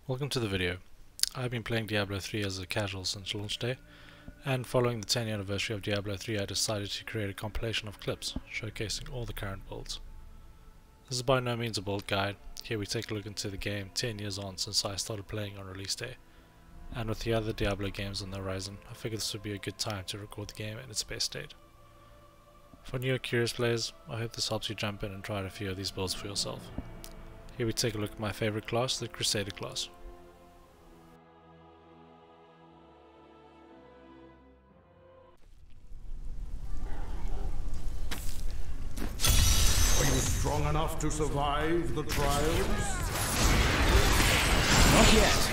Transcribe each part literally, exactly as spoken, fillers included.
Welcome to the video. I've been playing Diablo three as a casual since launch day, and following the ten year anniversary of Diablo three I decided to create a compilation of clips showcasing all the current builds. This is by no means a build guide. Here we take a look into the game ten years on since I started playing on release day, and with the other Diablo games on the horizon, I figured this would be a good time to record the game in its best state. For new or curious players, I hope this helps you jump in and try out a few of these builds for yourself. Here we take a look at my favorite class, the Crusader class. Are you strong enough to survive the trials? Not yet.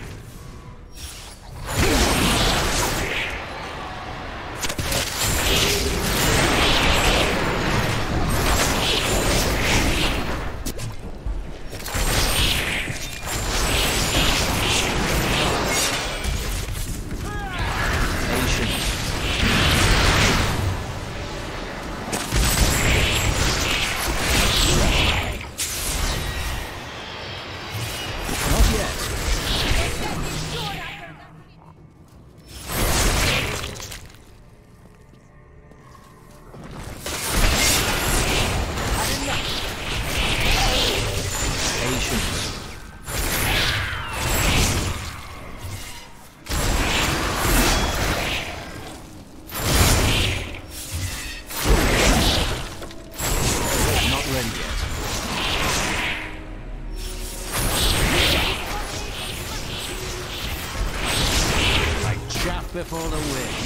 Before the wind.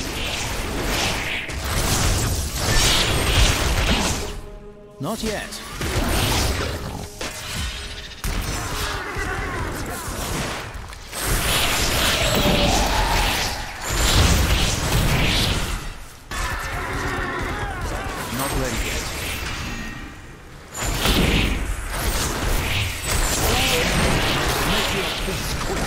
Not yet. Not ready yet. Make your peace quick.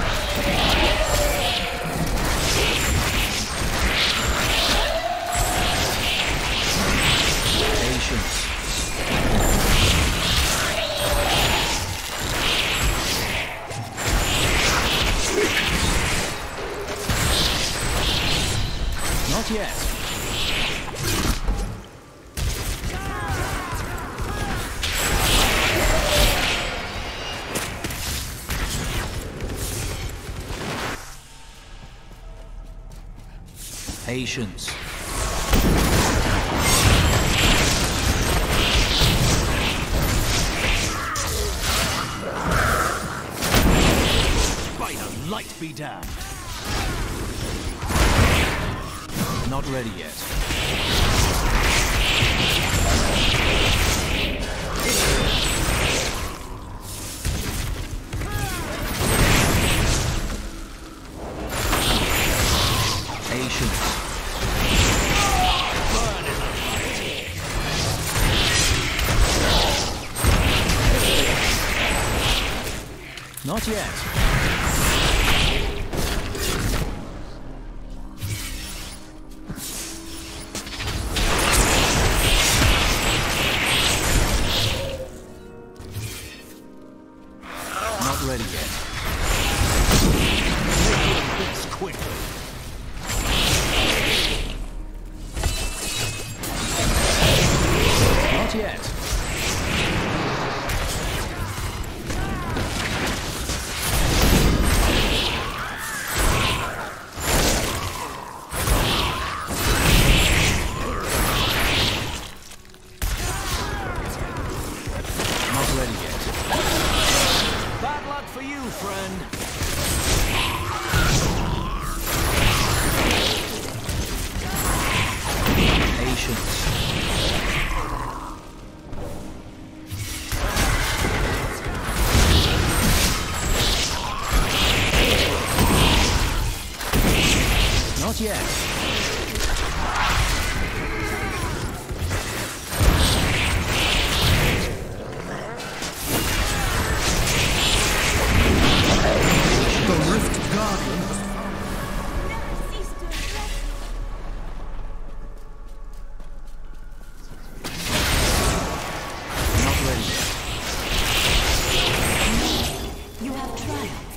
Not yet. Patience. By the light be damned. Not ready yet. Patience. Burn in the light. Not yet. Ready yet. Make this quickly. Not yet. Not ready yet. Bad luck for you, friend. Patience. Not yet. You have triumphed.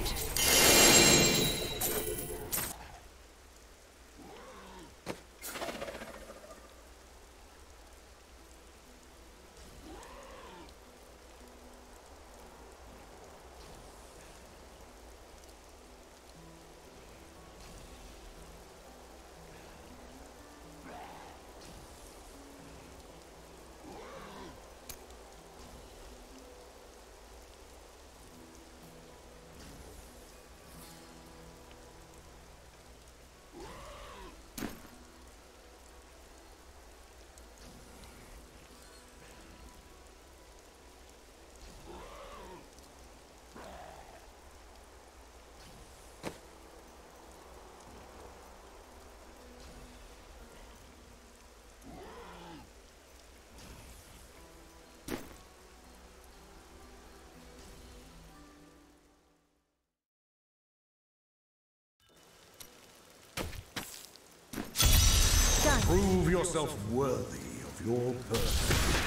Prove yourself worthy of your purpose.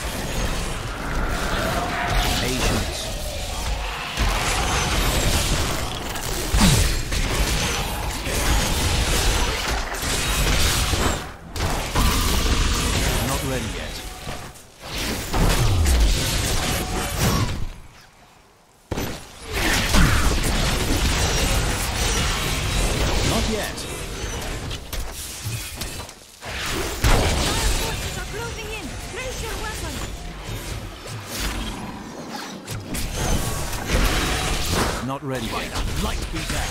Patience. Not ready yet. Not yet. Forces are closing in. Raise your weapon. Not ready yet. Light be there.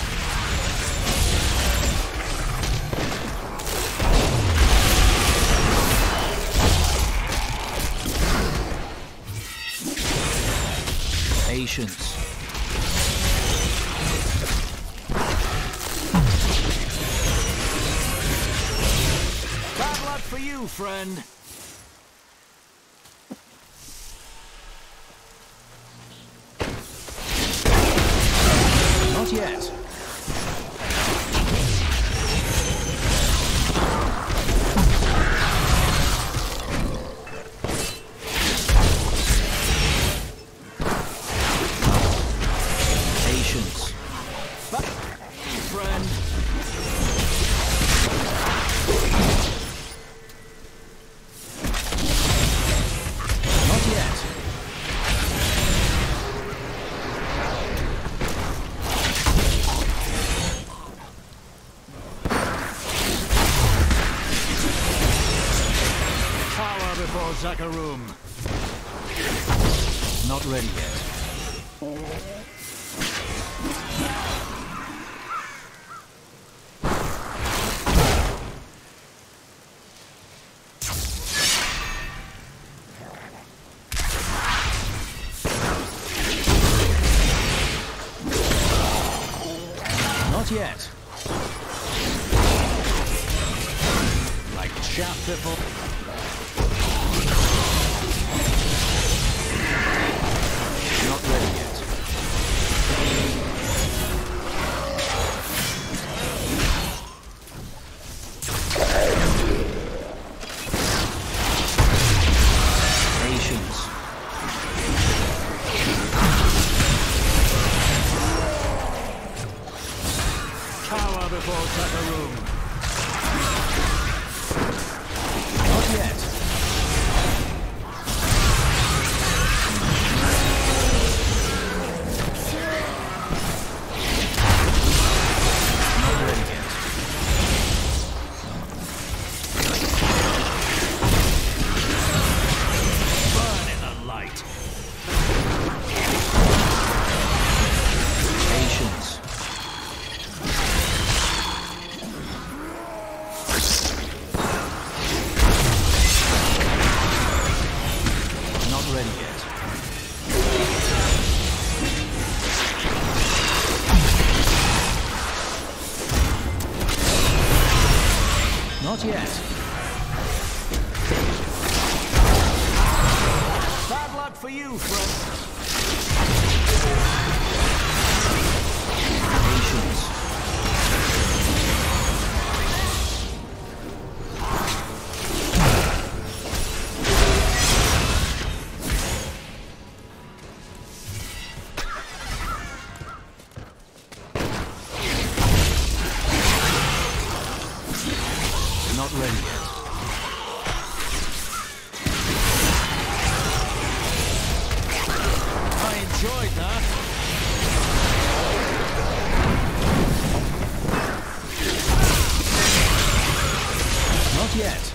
Patience. Bad luck for you, friend. Not yet. Patience. But, friend. Not yet. Power before Zakarum. Not ready yet. Not yet. Like chaff before. Not ready yet. Patience. Power before Zakarum. Not yet. Not ready yet. Burn in the light. Patience. Not ready yet. Not yet. Bad luck for you, friend. Patience. Not ready yet. I enjoyed that. Not yet.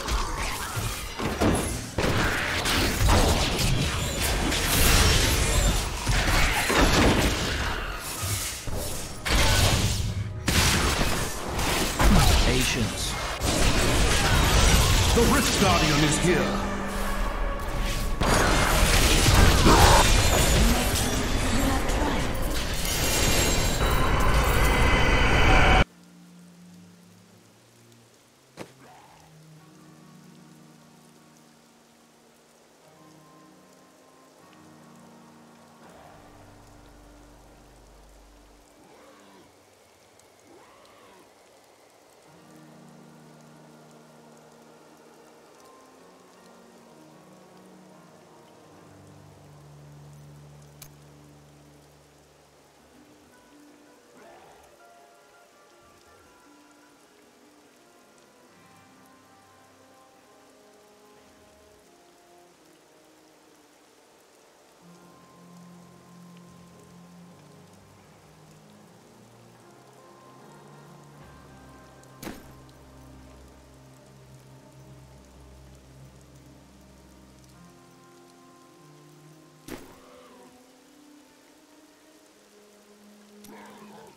Patience. The Rift Guardian is here.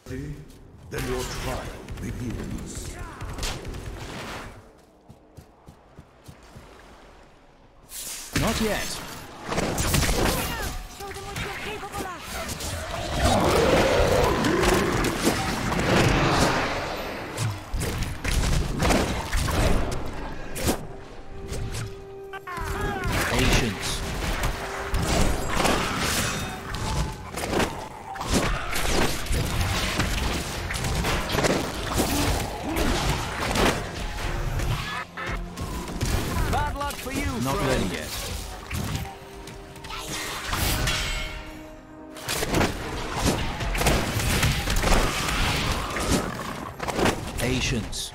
Then your trial begins. Not yet. Show them what you're capable of. Patience. Bad luck for you, Not friend. ready yet. Patience.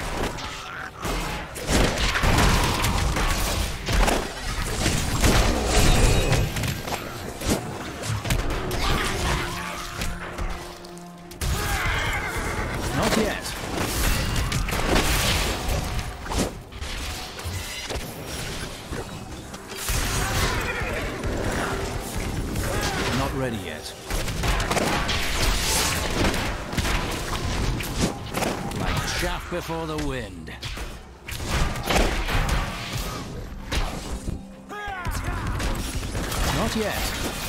Not yet. Not ready yet. Like chaff before the wind. Not yet.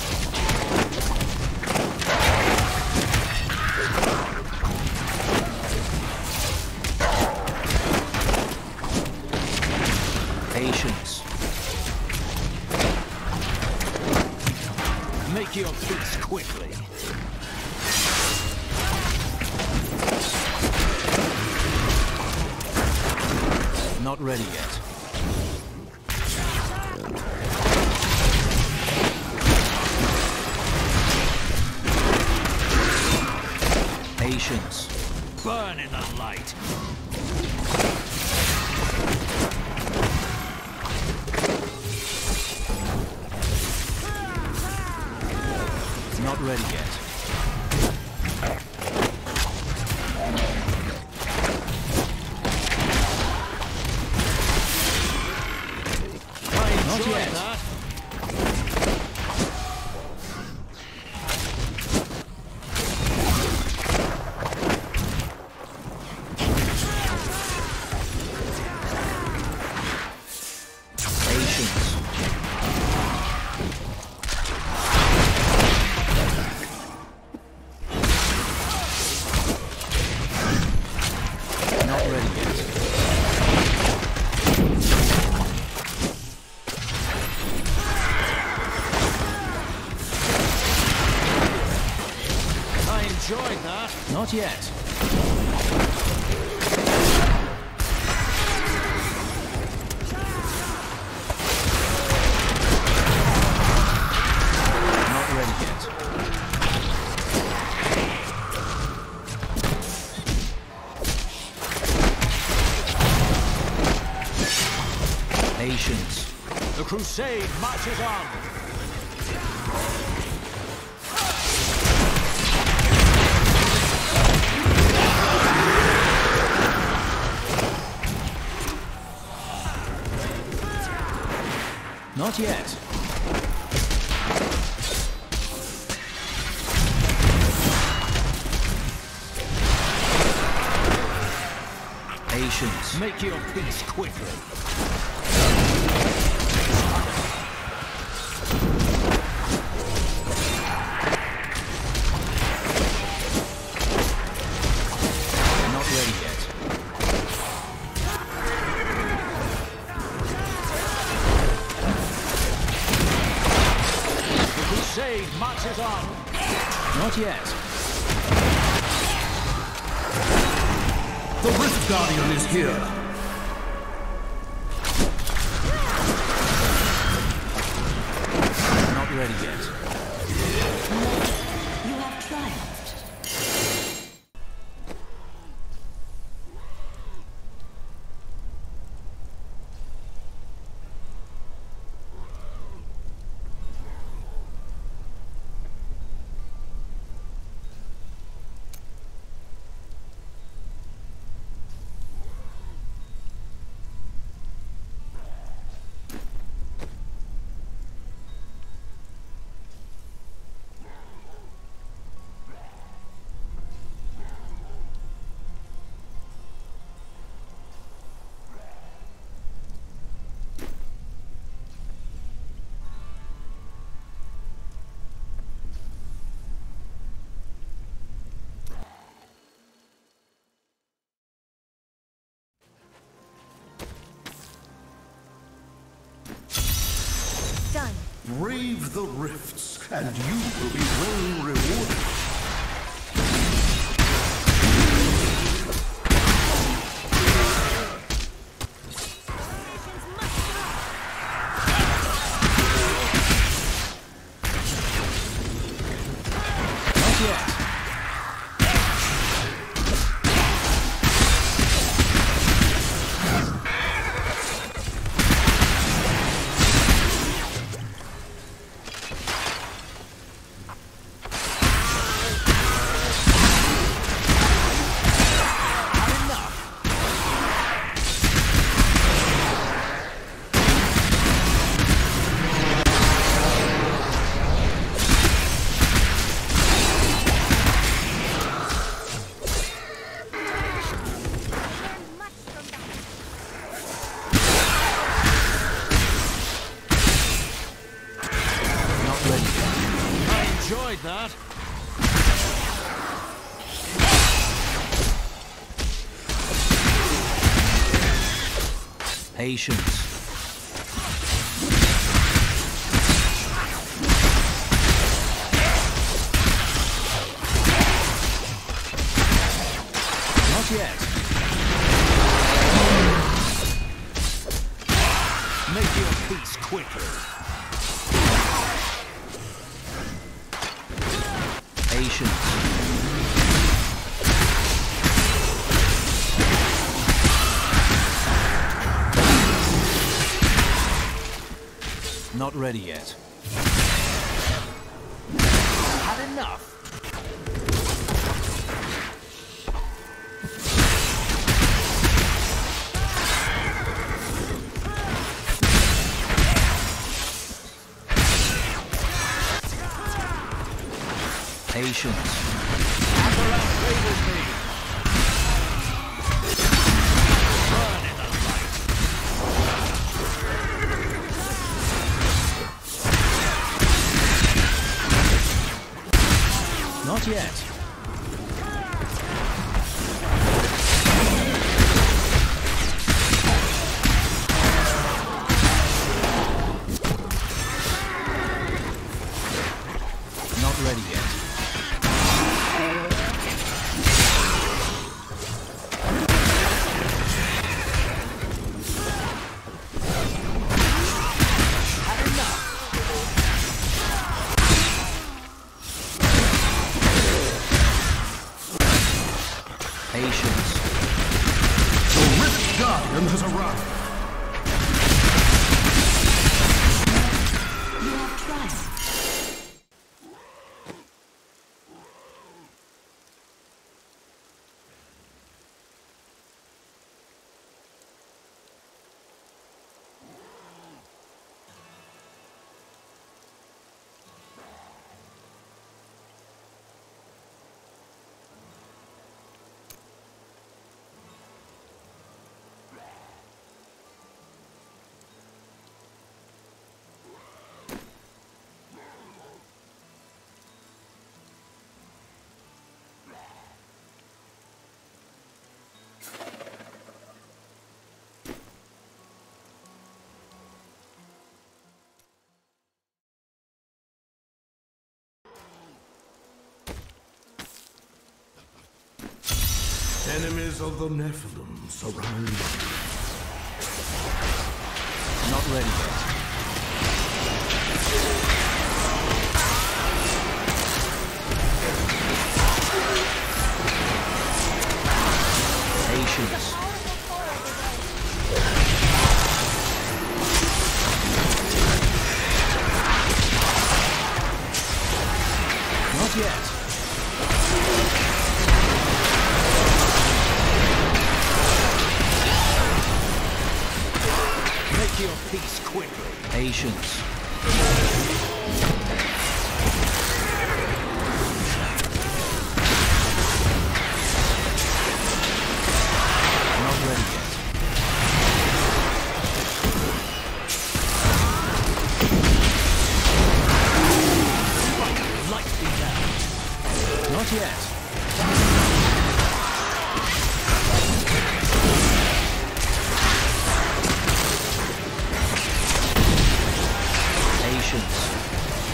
Patience. Make your peace quickly. Not ready yet. Patience. Burn in the light. Not ready yet. I Not enjoyed yet. that. Patience. Not ready yet. I enjoyed that. Not yet. Not ready yet. Patience. The crusade marches on. Not yet. Patience. Make your peace quickly. Not ready yet. The crusade marches on. Not yet. The Rift Guardian is here. Not ready yet. You have triumphed. the rifts, and you will be well rewarded. Not yet. That. Patience. Not yet. Make your peace quickly. Patience. Not ready yet. Had enough. Patience. Akkhan favors me. Burn in the light. Not yet. Not ready yet. Patience. The Rift Guardian has arrived. You have triumphed. Enemies of the Nephilim surround you. Not ready yet. Patience. Not yet. Make your peace quickly. Patience. Not ready yet. Light me down. Not yet. Patience.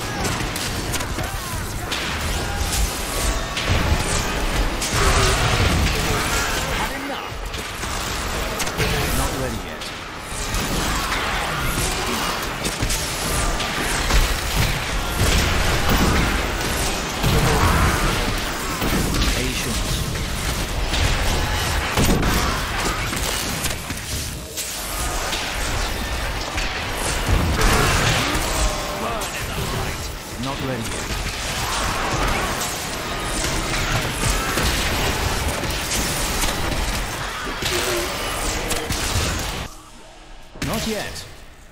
Not yet.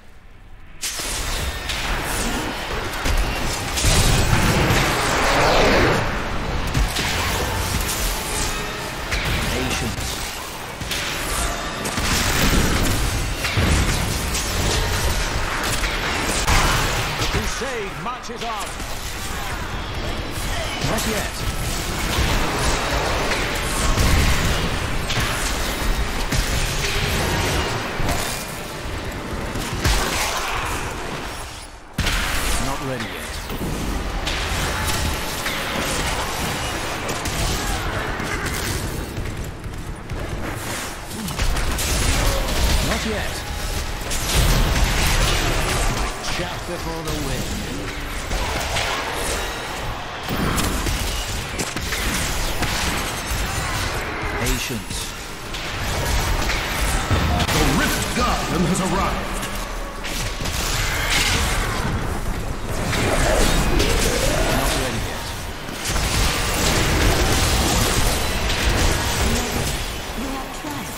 Patience. The crusade marches on. Not yet. Not ready yet. Not yet. Like chaff before the wind. Patience. The Rift Guardian has arrived. Not ready yet. You have trust.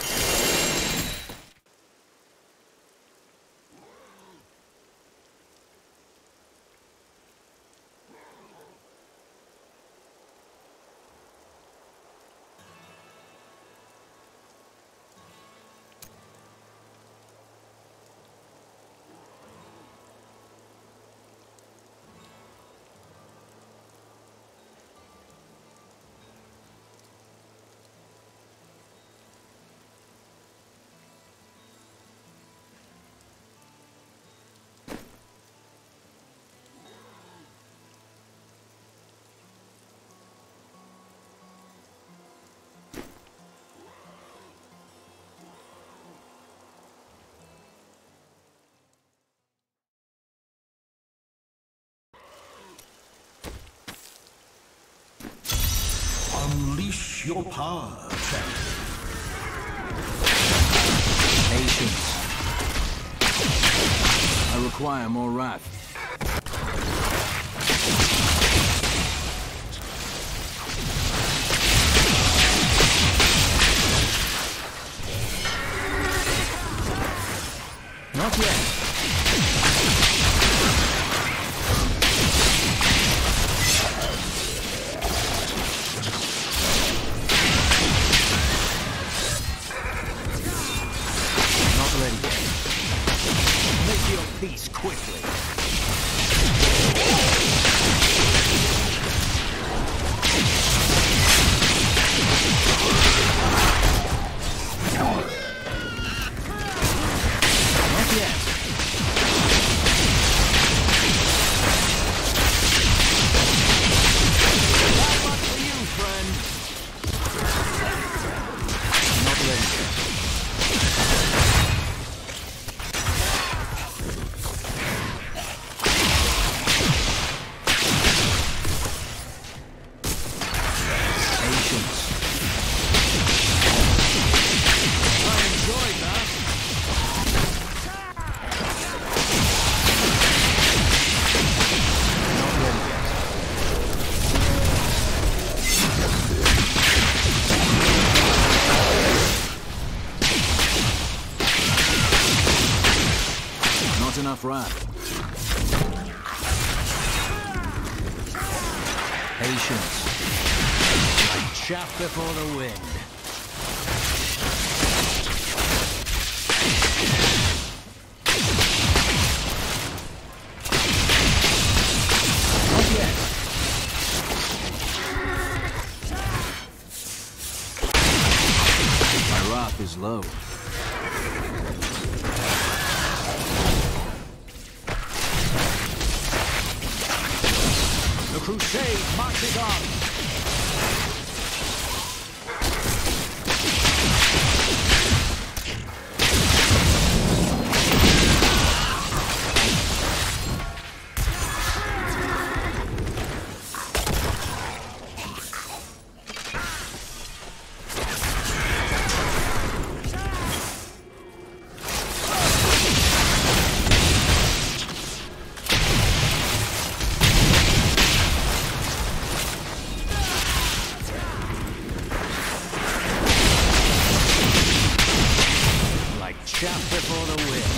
Unleash your power, champion. Patience. I require more wrath. Not yet. Make your peace quickly. Not yet. Bad luck for you, friend. Not ready yet. Not enough wrath. Patience. Like chaff before the wind. Not yet. My wrath is low. The crusade marches on. Chaff before the wind.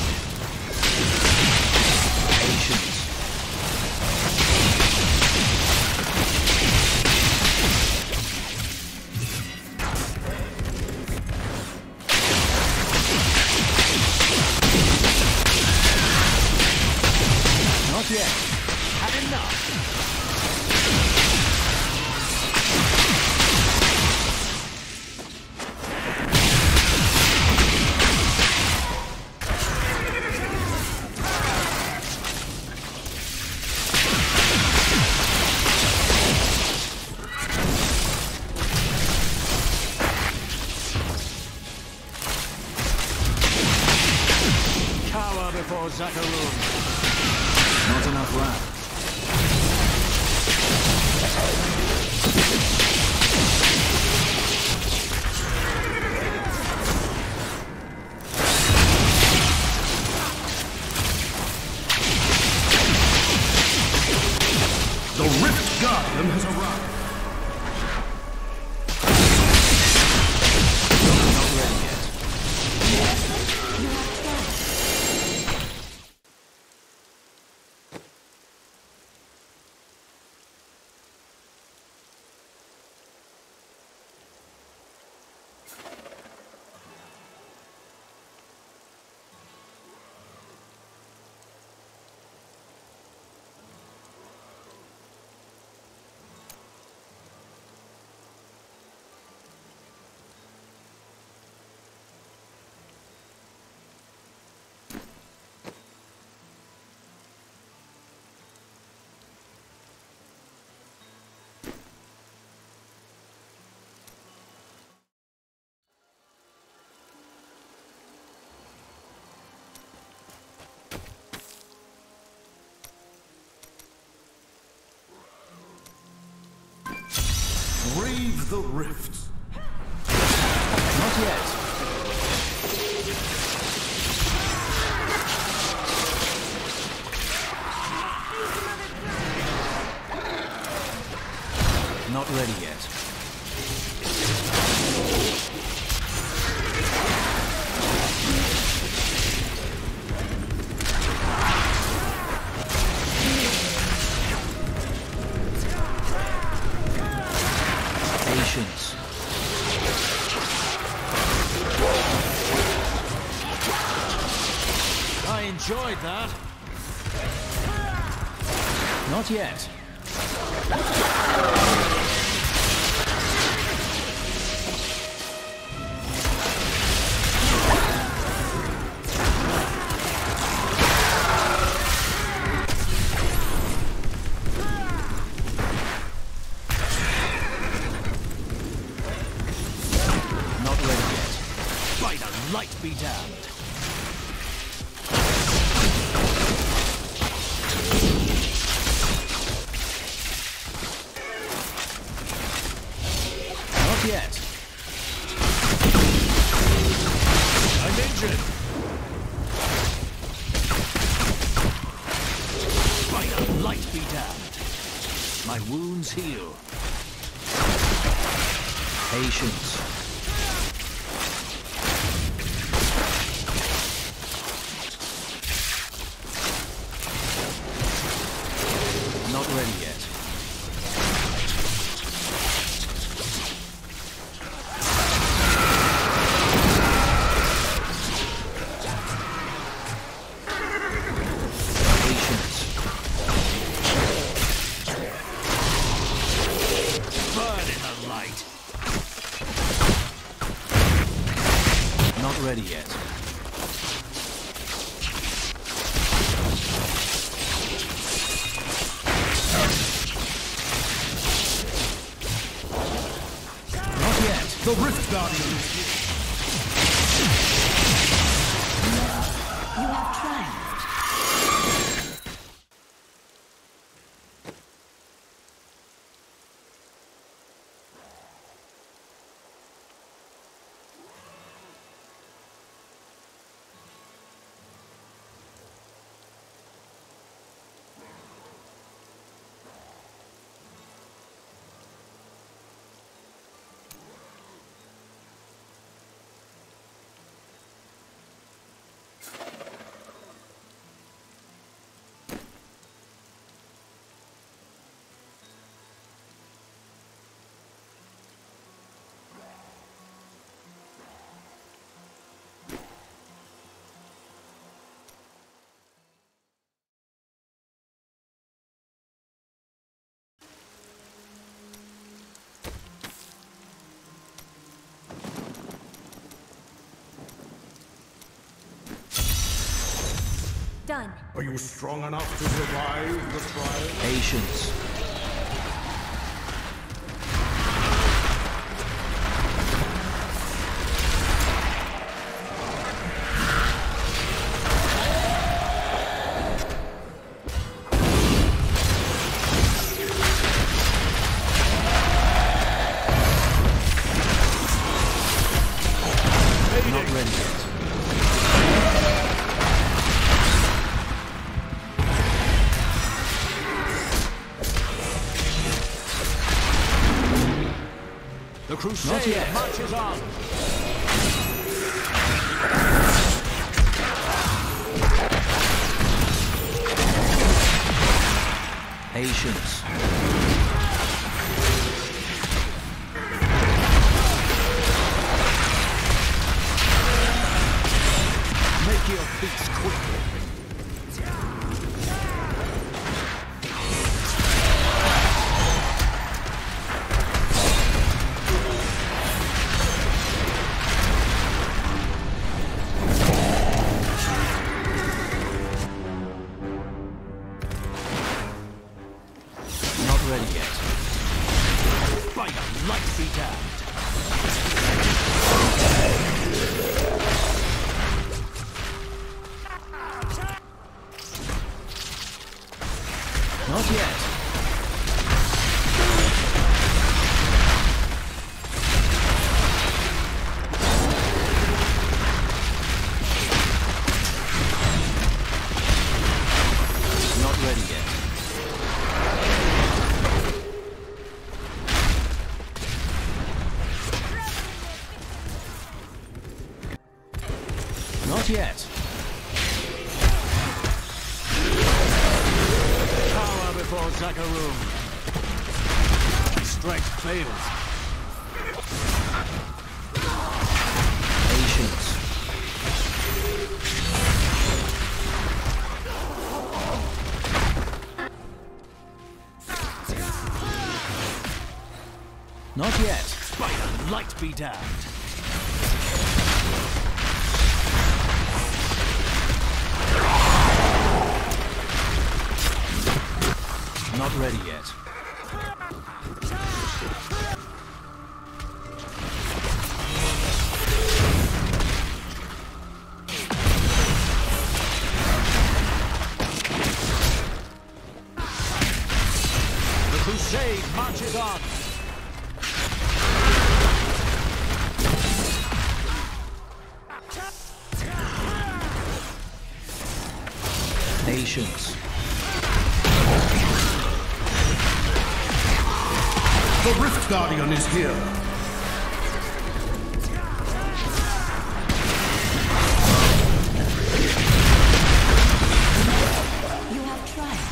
for Zakaroon. Not enough rounds. The Rift Guardian has arrived. Not ready yet. You have tried. Brave the rifts. Not yet. Not ready yet. Patience. I enjoyed that. Not yet. Not ready yet. By the light be damned. Yet. I'm injured. By the light be damned. My wounds heal. Patience. Not ready yet. Ready yet. Not yet. The Rift Guardian is here. You have triumphed. Done. Are you strong enough to survive the trial? Patience. The Crusader marches on. Patience. Make your beats quickly. Not ready yet. By the light be damned. Not yet. Not ready yet. Not yet. Power before Zakaroon. Strength fails. Patience. Not yet. By the light be damned. Not ready yet. The Crusade marches on. Patience. The Rift Guardian is here. You have triumphed.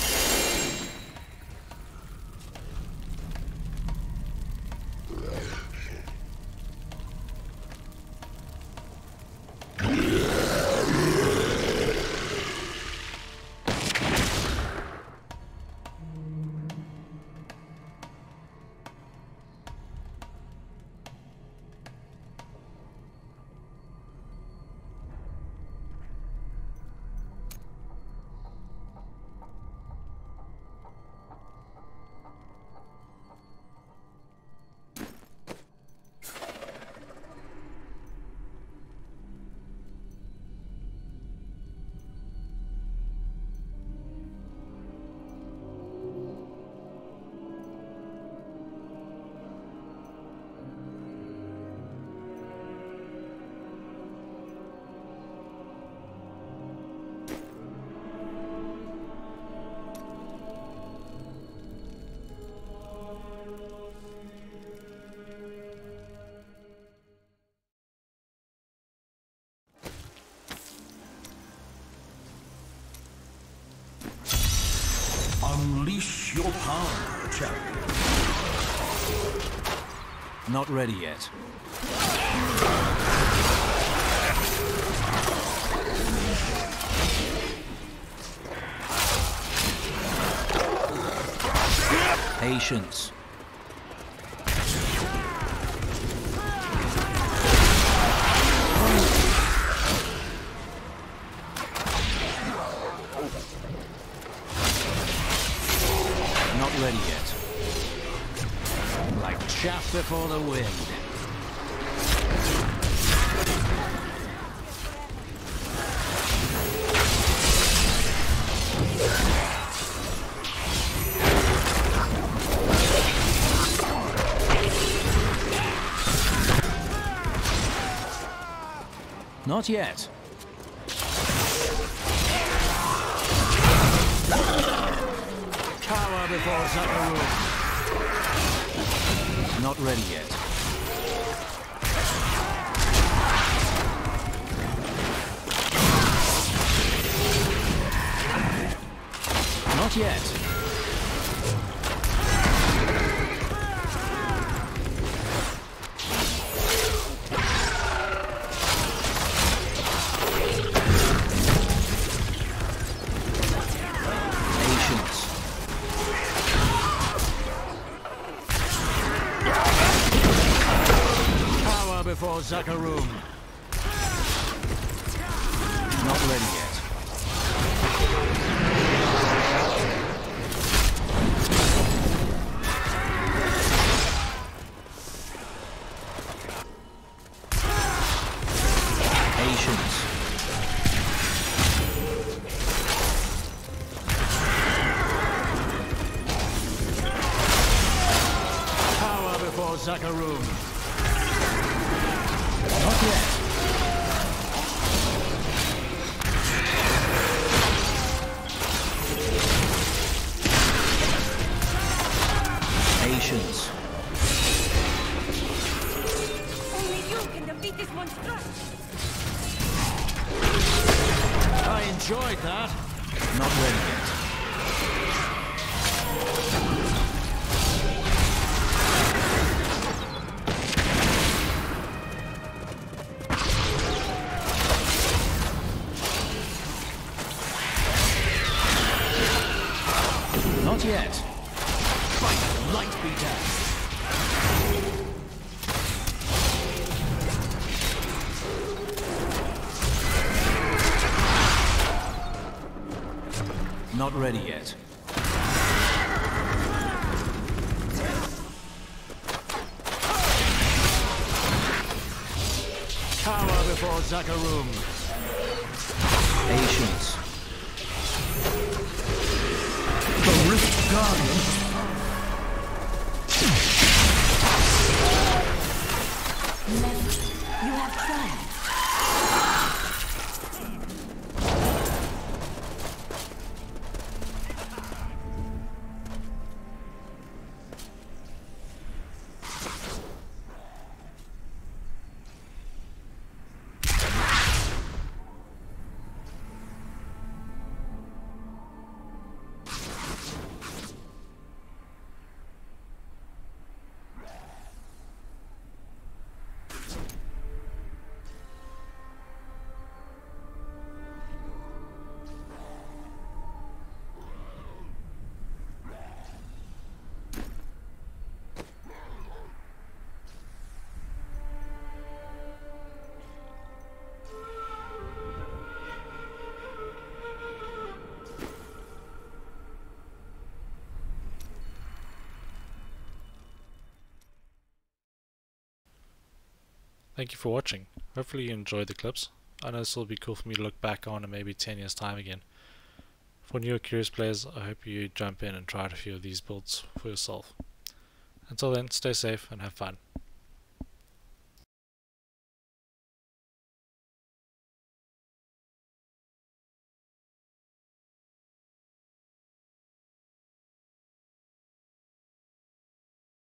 Unleash your power, champion. Not ready yet. Patience. Not ready yet. Like chaff before the wind. Not yet. Power before Zakaroon. Not ready yet. Not yet. Before Zakarum. Not ready yet. Patience. Power before Zakarum. Not yet. Patience. Only you can defeat this monstrosity. I enjoyed that. Not ready yet. Not yet. Fight light be down. Not ready yet. Power before Zakarum. Patience. The Rift Guardian. Never. You have tried. Thank you for watching. Hopefully you enjoyed the clips. I know this will be cool for me to look back on in maybe ten years time again. For newer curious players, I hope you jump in and try out a few of these builds for yourself. Until then, stay safe and have fun.